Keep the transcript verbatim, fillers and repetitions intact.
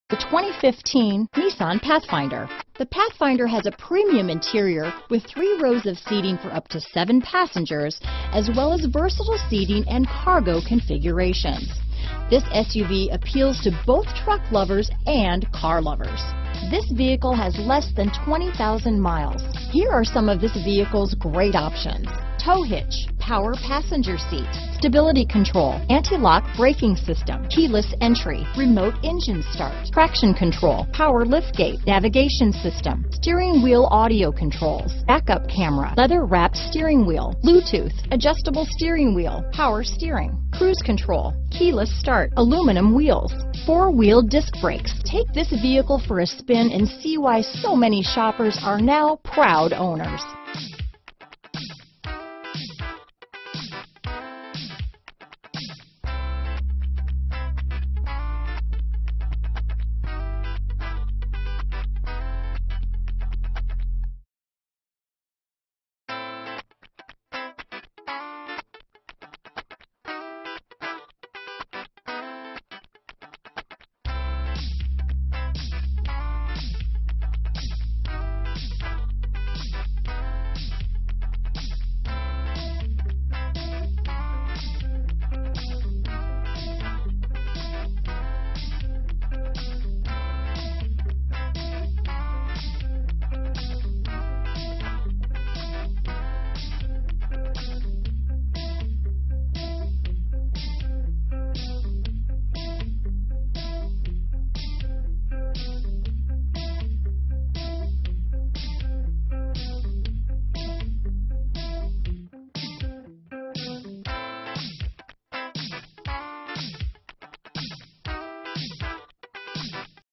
The twenty fifteen Nissan Pathfinder. The Pathfinder has a premium interior with three rows of seating for up to seven passengers, as well as versatile seating and cargo configurations. This S U V appeals to both truck lovers and car lovers. This vehicle has less than twenty thousand miles. Here are some of this vehicle's great options: tow hitch, power passenger seat, stability control, anti-lock braking system, keyless entry, remote engine start, traction control, power liftgate, navigation system, steering wheel audio controls, backup camera, leather wrapped steering wheel, Bluetooth, adjustable steering wheel, power steering, cruise control, keyless start, aluminum wheels, four-wheel disc brakes. Take this vehicle for a spin and see why so many shoppers are now proud owners.